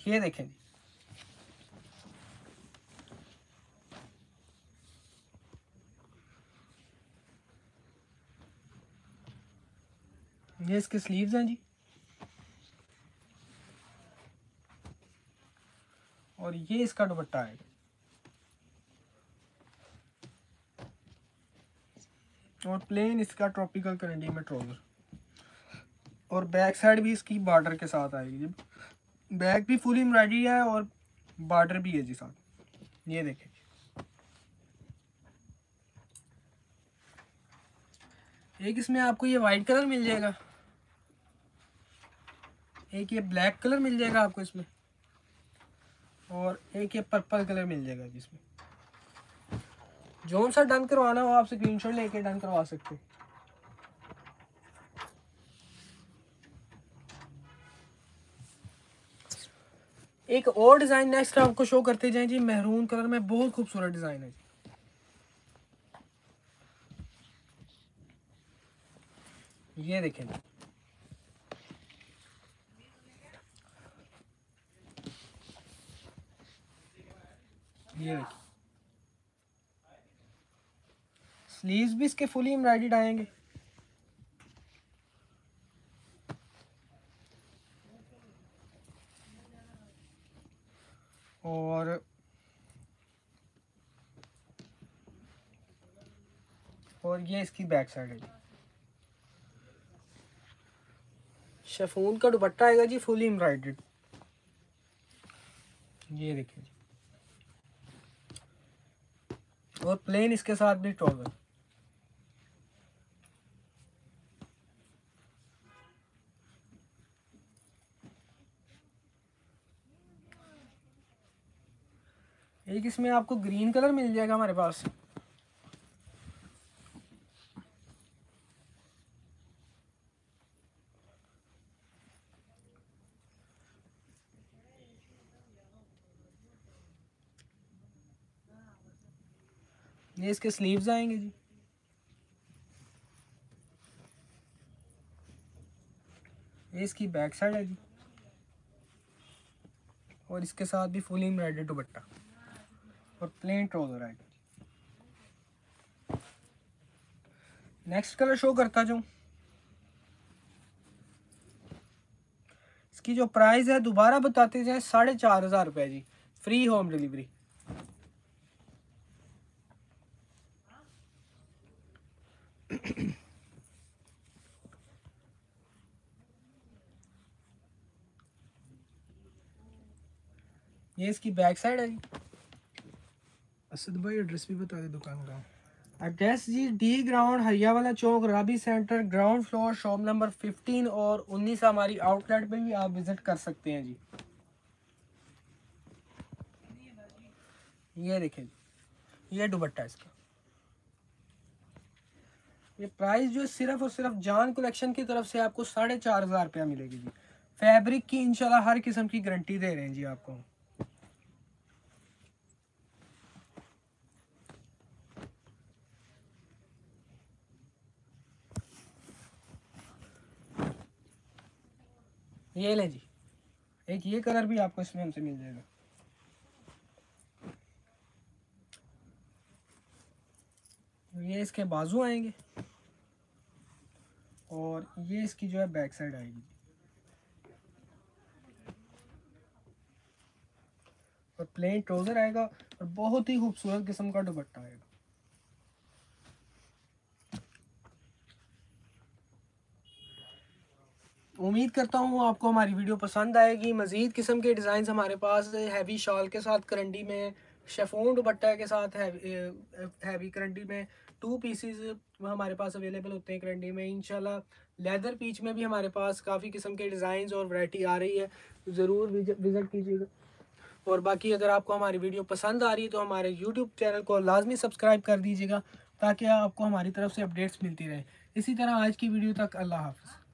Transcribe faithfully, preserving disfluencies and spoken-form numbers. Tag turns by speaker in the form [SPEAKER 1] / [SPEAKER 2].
[SPEAKER 1] ये देखें जी, ये इसके स्लीव्स हैं जी, और ये इसका दुपट्टा है और प्लेन इसका ट्रॉपिकल करंडी में ट्राउजर, और बैक साइड भी इसकी बॉर्डर के साथ आएगी जी। बैक भी फुल एम्ब्रॉयडरी है और बॉर्डर भी है जी साथ। ये देखें, एक इसमें आपको ये वाइट कलर मिल जाएगा, एक ये ब्लैक कलर मिल जाएगा आपको इसमें, और एक ये पर्पल कलर मिल जाएगा जिसमें जो सा डन करवाना हो आप स्क्रीनशॉट लेके डन करवा सकते हैं। एक और डिजाइन नेक्स्ट आपको शो करते जाएं जी, मेहरून कलर में बहुत खूबसूरत डिजाइन है जी। ये देखें, ये देखिए स्लीव्स भी इसके फुली एम्ब्रॉयडर्ड आएंगे, और और ये इसकी बैक साइड है जी। शिफॉन का दुपट्टा आएगा जी फुली एम्ब्रॉयडर्ड। ये देखिए जी, और प्लेन इसके साथ भी ट्राउजर। एक इसमें आपको ग्रीन कलर मिल जाएगा हमारे पास, ये इसके स्लीव्स आएंगे जी, ये इसकी बैक साइड है जी, और इसके साथ भी फुल एम्ब्रॉयडर्ड दुपट्टा और प्लेन ट्राउजर आएगा। नेक्स्ट कलर शो करता जाऊं, इसकी जो प्राइस है दोबारा बताते जाए साढ़े चार हजार रुपये जी, फ्री होम डिलीवरी। ये इसकी बैक साइड है जी।
[SPEAKER 2] असद भाई एड्रेस भी बता दे दुकान का।
[SPEAKER 1] Address G D ground Hariyawala चौक Rabi centre ground floor shop number fifteen और उन्नीस हमारी आउटलेट पे भी आप विजिट कर सकते हैं जी। ये देखें ये दुपट्टा इसका, ये प्राइस जो सिर्फ और सिर्फ जान कलेक्शन की तरफ से आपको साढ़े चार हजार रुपया मिलेगी जी। फैब्रिक की इंशाल्लाह हर किस्म की गारंटी दे रहे हैं जी आपको। ये ले जी, एक ये कलर भी आपको इसमें हमसे मिल जाएगा। ये इसके बाजू आएंगे और ये इसकी जो है बैक साइड आएगी और प्लेन ट्राउजर आएगा और बहुत ही खूबसूरत किस्म का दुपट्टा आएगा। उम्मीद करता हूँ आपको हमारी वीडियो पसंद आएगी। मज़ीद किस्म के डिज़ाइन हमारे पास हैवी शॉल के साथ करंडी में, शेफोन दुपट्टा के साथ हैवी हैवी करंडी में टू पीसीज हमारे पास अवेलेबल होते हैं करंडी में। इंशाल्लाह लेदर पीच में भी हमारे पास काफ़ी किस्म के डिज़ाइन और वैरायटी आ रही है, ज़रूर विज़िट कीजिएगा। और बाकी अगर आपको हमारी वीडियो पसंद आ रही है तो हमारे यूट्यूब चैनल को लाजमी सब्सक्राइब कर दीजिएगा ताकि आपको हमारी तरफ से अपडेट्स मिलती रहे। इसी तरह आज की वीडियो तक अल्लाह हाफ़िज़।